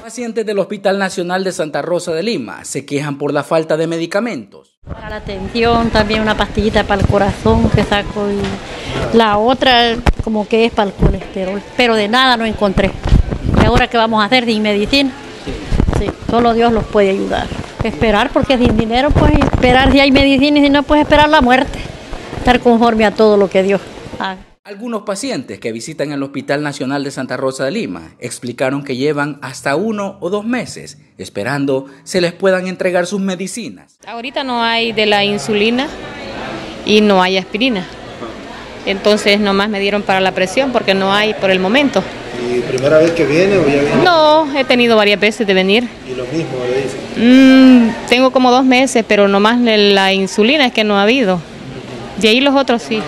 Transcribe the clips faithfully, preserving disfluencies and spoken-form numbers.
Pacientes del Hospital Nacional de Santa Rosa de Lima se quejan por la falta de medicamentos. Para la tensión, también una pastillita para el corazón que saco y la otra como que es para el colesterol, pero de nada no encontré. ¿Y ahora qué vamos a hacer sin medicina? Sí, solo Dios los puede ayudar. Esperar, porque sin dinero pues esperar si hay medicina y si no pues esperar la muerte. Estar conforme a todo lo que Dios haga. Algunos pacientes que visitan el Hospital Nacional de Santa Rosa de Lima explicaron que llevan hasta uno o dos meses esperando se les puedan entregar sus medicinas. Ahorita no hay de la insulina y no hay aspirina. Entonces nomás me dieron para la presión porque no hay por el momento. ¿Y primera vez que viene o ya viene? No, he tenido varias veces de venir. ¿Y lo mismo le dicen? Mm, tengo como dos meses, pero nomás la insulina es que no ha habido. Y ahí los otros sí.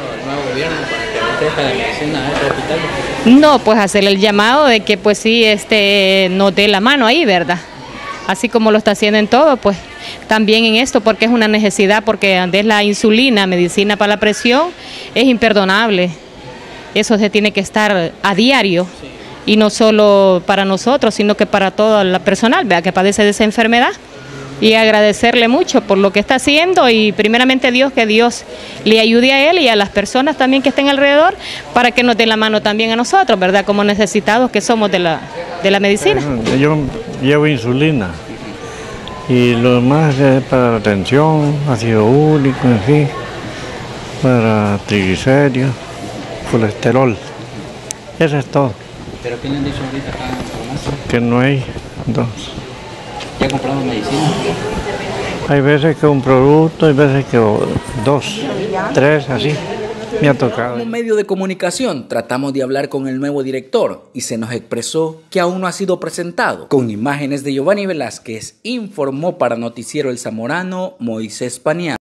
No, pues hacerle el llamado de que pues sí, este, nos dé la mano ahí, ¿verdad? Así como lo está haciendo en todo, pues también en esto, porque es una necesidad, porque antes la insulina, medicina para la presión, es imperdonable. Eso se tiene que estar a diario, y no solo para nosotros, sino que para todo el personal, ¿verdad?, que padece de esa enfermedad. Y agradecerle mucho por lo que está haciendo y primeramente Dios, que Dios le ayude a él y a las personas también que estén alrededor para que nos dé la mano también a nosotros, ¿verdad?, como necesitados que somos de la, de la medicina. Yo llevo insulina y lo demás es para la tensión, ácido úrico, en fin, para triglicéridos, colesterol, eso es todo. ¿Pero qué le han dicho ahorita acá en la farmacia? Que no hay dos. ¿Ya ha comprado medicina? Hay veces que un producto, hay veces que dos, tres, así. Me ha tocado. Como medio de comunicación tratamos de hablar con el nuevo director y se nos expresó que aún no ha sido presentado. Con imágenes de Giovanni Velázquez, informó para Noticiero El Zamorano Moisés Paniagua.